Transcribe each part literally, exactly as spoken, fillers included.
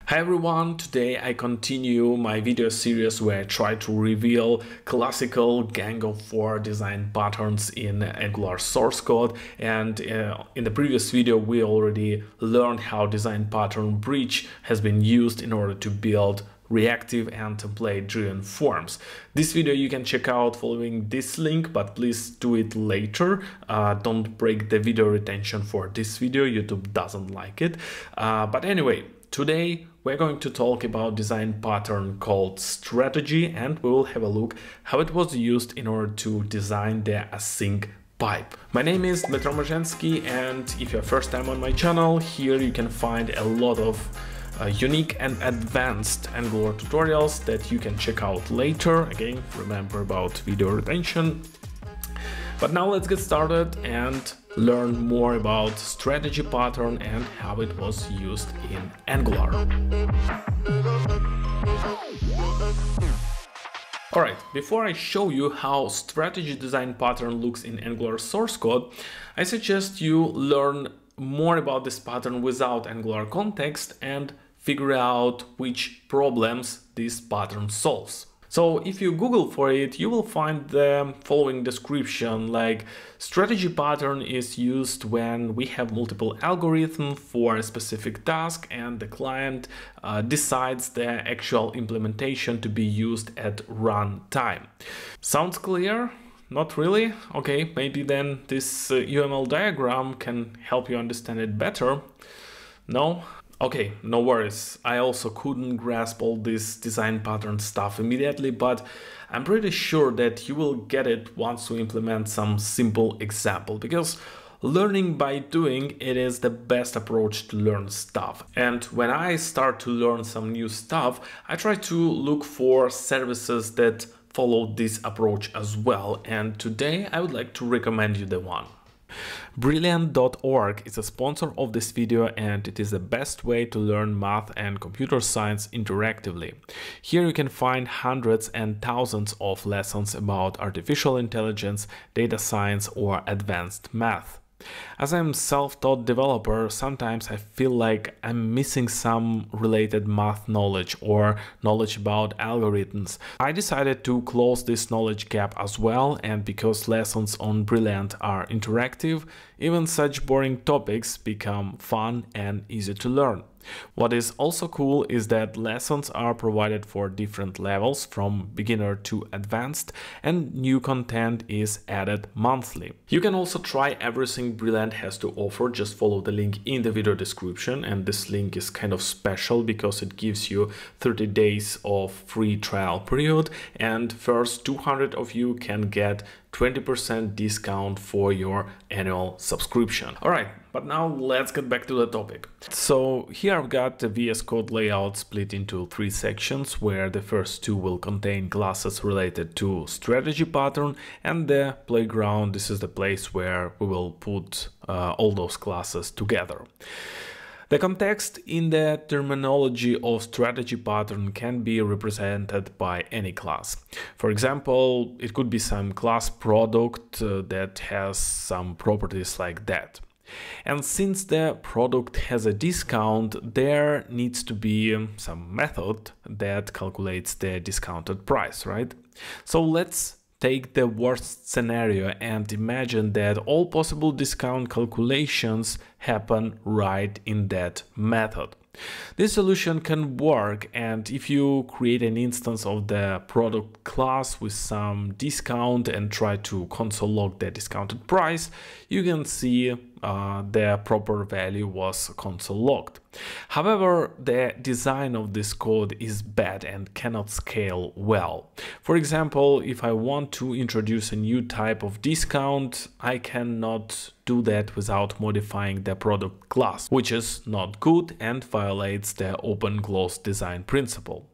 Hi everyone, today I continue my video series where I try to reveal classical Gang of four design patterns in Angular source code, and uh, in the previous video we already learned how design pattern bridge has been used in order to build reactive and template driven forms. This video you can check out following this link, but please do it later. Uh, don't break the video retention for this video, YouTube doesn't like it. Uh, but anyway, today we're going to talk about design pattern called strategy, and we will have a look how it was used in order to design the async pipe. My name is Dmitry, and if you're first time on my channel, here you can find a lot of uh, unique and advanced Angular tutorials that you can check out later. Again, remember about video retention. But now let's get started and learn more about strategy pattern and how it was used in Angular. Alright, before I show you how strategy design pattern looks in Angular source code, I suggest you learn more about this pattern without Angular context and figure out which problems this pattern solves. So if you Google for it, you will find the following description, like strategy pattern is used when we have multiple algorithms for a specific task and the client uh, decides the actual implementation to be used at runtime. Sounds clear? Not really? Okay, maybe then this uh, U M L diagram can help you understand it better. No? Okay, no worries. I also couldn't grasp all this design pattern stuff immediately, but I'm pretty sure that you will get it once we implement some simple example, because learning by doing it is the best approach to learn stuff. And when I start to learn some new stuff, I try to look for services that follow this approach as well. And today I would like to recommend you the one. Brilliant dot org is a sponsor of this video, and it is the best way to learn math and computer science interactively. Here you can find hundreds and thousands of lessons about artificial intelligence, data science, or advanced math. As I'm a self-taught developer, sometimes I feel like I'm missing some related math knowledge or knowledge about algorithms. I decided to close this knowledge gap as well, and because lessons on Brilliant are interactive, even such boring topics become fun and easy to learn. What is also cool is that lessons are provided for different levels from beginner to advanced, and new content is added monthly. You can also try everything Brilliant has to offer. Just follow the link in the video description, and this link is kind of special because it gives you thirty days of free trial period, and first two hundred of you can get twenty percent discount for your annual subscription. All right, but now let's get back to the topic. So here I've got the V S Code layout split into three sections, where the first two will contain classes related to strategy pattern, and the playground, this is the place where we will put uh, all those classes together. The context in the terminology of strategy pattern can be represented by any class. For example, it could be some class product uh, that has some properties like that. And since the product has a discount, there needs to be some method that calculates the discounted price, right? So let's take the worst scenario and imagine that all possible discount calculations happen right in that method. This solution can work, and if you create an instance of the product class with some discount and try to console log the discounted price, you can see uh, the proper value was console logged. However, the design of this code is bad and cannot scale well. For example, if I want to introduce a new type of discount, I cannot do that without modifying the product class, which is not good and violates the open-close design principle.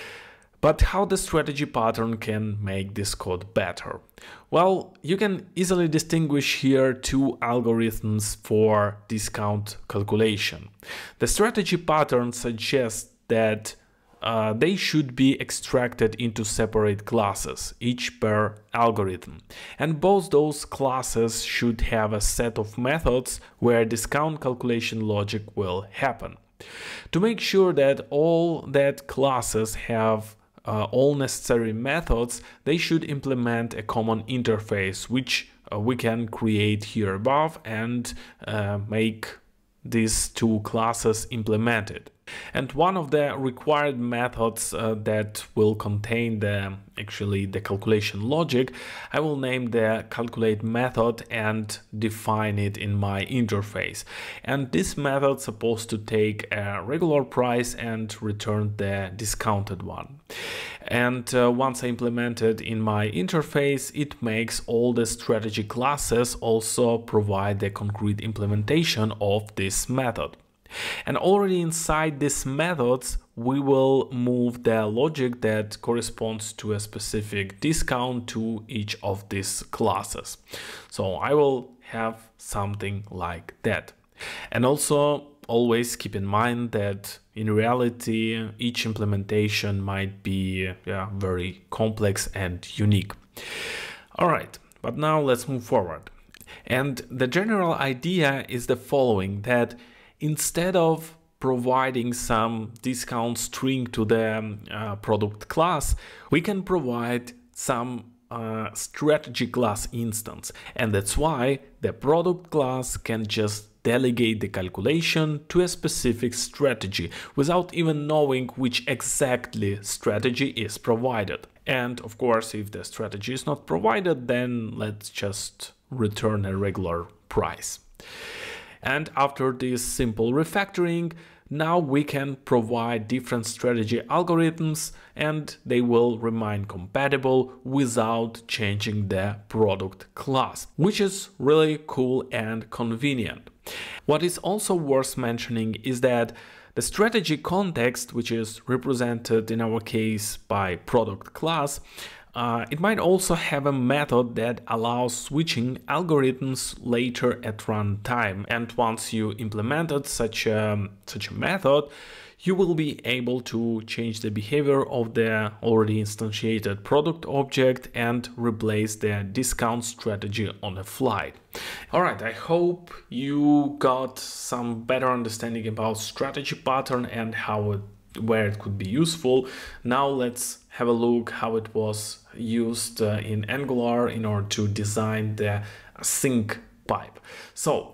But how the strategy pattern can make this code better? Well, you can easily distinguish here two algorithms for discount calculation. The strategy pattern suggests that uh, they should be extracted into separate classes, each per algorithm. And both those classes should have a set of methods where discount calculation logic will happen. To make sure that all that classes have uh, all necessary methods, they should implement a common interface, which uh, we can create here above and uh, make these two classes implemented. And one of the required methods uh, that will contain the actually the calculation logic, I will name the calculate method and define it in my interface. And this method is supposed to take a regular price and return the discounted one. And uh, once I implement it in my interface, it makes all the strategy classes also provide the concrete implementation of this method. And already inside these methods, we will move the logic that corresponds to a specific discount to each of these classes. So I will have something like that. And also always keep in mind that in reality, each implementation might be yeah, very complex and unique. All right, but now let's move forward. And the general idea is the following, that instead of providing some discount string to the uh, product class, we can provide some uh, strategy class instance. And that's why the product class can just delegate the calculation to a specific strategy without even knowing which exactly strategy is provided. And of course, if the strategy is not provided, then let's just return a regular price. And after this simple refactoring, now we can provide different strategy algorithms and they will remain compatible without changing the product class, which is really cool and convenient. What is also worth mentioning is that the strategy context, which is represented in our case by product class, Uh, it might also have a method that allows switching algorithms later at runtime. And once you implemented such a, such a method, you will be able to change the behavior of the already instantiated product object and replace the discount strategy on the fly. All right, I hope you got some better understanding about strategy pattern and how it where it could be useful. Now let's have a look how it was used uh, in Angular in order to design the ASYNC pipe. So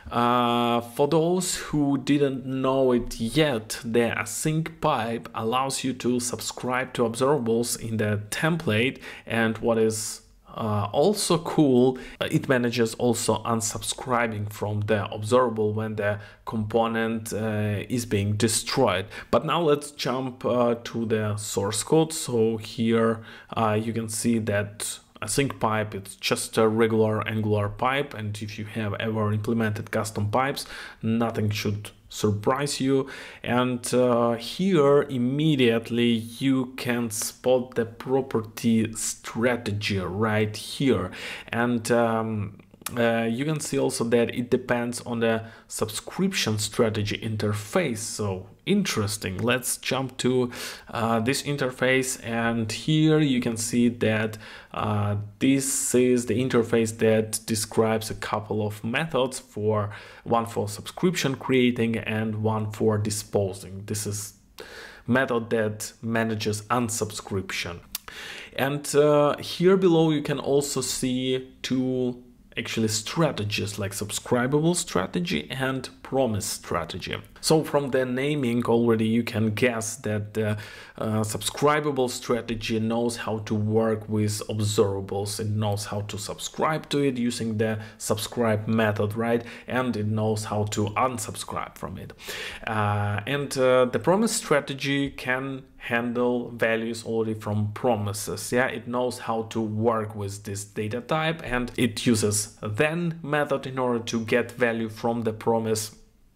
uh, for those who didn't know it yet, the ASYNC pipe allows you to subscribe to observables in the template, and what is Uh, also cool, uh, it manages also unsubscribing from the observable when the component uh, is being destroyed. But now let's jump uh, to the source code. So here uh, you can see that ASYNC pipe, it's just a regular Angular pipe, and if you have ever implemented custom pipes, nothing should surprise you. And uh, here immediately you can spot the property strategy right here, and um, uh, you can see also that it depends on the subscription strategy interface. So interesting. Let's jump to uh, this interface, and here you can see that uh, this is the interface that describes a couple of methods, for one for subscription creating and one for disposing. This is method that manages unsubscription. And uh, here below you can also see two actually strategies, like subscribable strategy and promise strategy. So from the naming already you can guess that the uh, subscribable strategy knows how to work with observables. It knows how to subscribe to it using the subscribe method, right? And it knows how to unsubscribe from it. Uh, and uh, the promise strategy can handle values already from promises. Yeah, it knows how to work with this data type, and it uses then method in order to get value from the promise.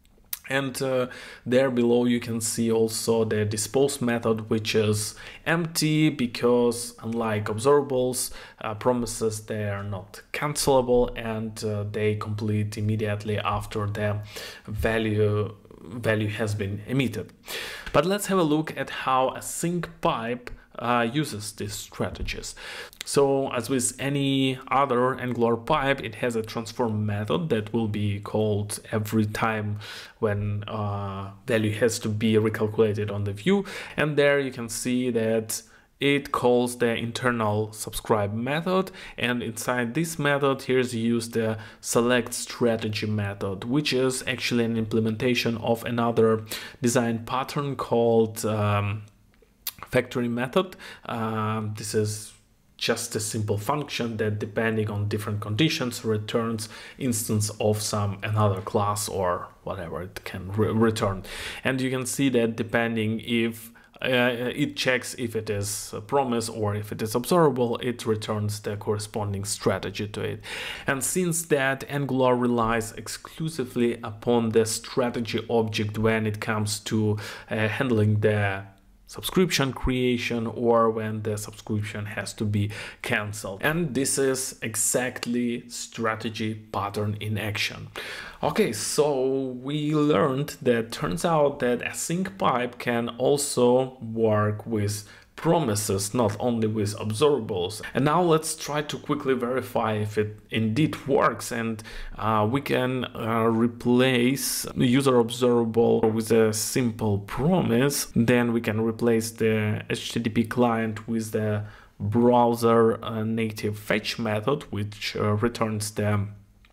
And uh, there below you can see also the dispose method, which is empty because unlike observables, uh, promises, they are not cancelable, and uh, they complete immediately after the value value has been emitted. But let's have a look at how ASYNC pipe uh, uses these strategies. So as with any other Angular pipe, it has a transform method that will be called every time when uh, value has to be recalculated on the view. And there you can see that it calls the internal subscribe method, and inside this method here's used the select strategy method, which is actually an implementation of another design pattern called um, factory method. Um, this is just a simple function that, depending on different conditions, returns instance of some another class or whatever it can re return. And you can see that depending if uh, it checks if it is a promise or if it is observable, it returns the corresponding strategy to it. And since that Angular relies exclusively upon the strategy object when it comes to uh, handling the subscription creation or when the subscription has to be cancelled. And this is exactly strategy pattern in action. Okay, so we learned that turns out that async pipe can also work with promises, not only with observables. And now let's try to quickly verify if it indeed works, and uh, we can uh, replace the user observable with a simple promise. Then we can replace the H T T P client with the browser uh, native fetch method, which uh, returns the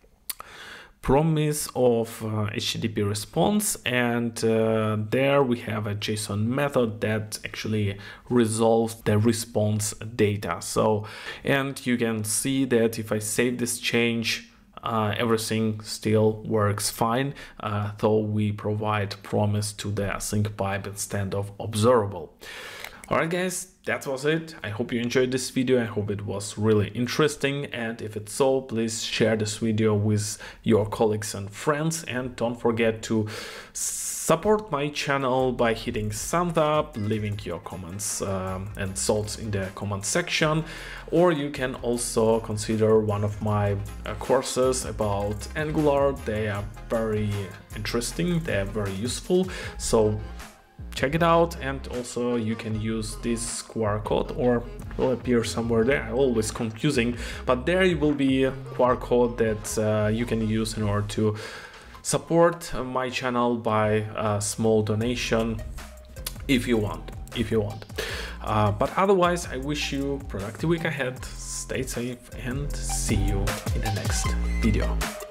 promise of uh, H T T P response, and uh, there we have a JSON method that actually resolves the response data. So, and you can see that if I save this change, uh, everything still works fine, uh, though we provide promise to the async pipe instead of observable. Alright guys, that was it. I hope you enjoyed this video. I hope it was really interesting, and if it's so, please share this video with your colleagues and friends, and don't forget to support my channel by hitting thumbs up, leaving your comments um, and thoughts in the comment section, or you can also consider one of my uh, courses about Angular. They are very interesting, they are very useful, so check it out. And also you can use this Q R code, or it will appear somewhere there, always confusing, but there will be a Q R code that uh, you can use in order to support my channel by a small donation if you want if you want uh, but otherwise, I wish you a productive week ahead, stay safe, and see you in the next video.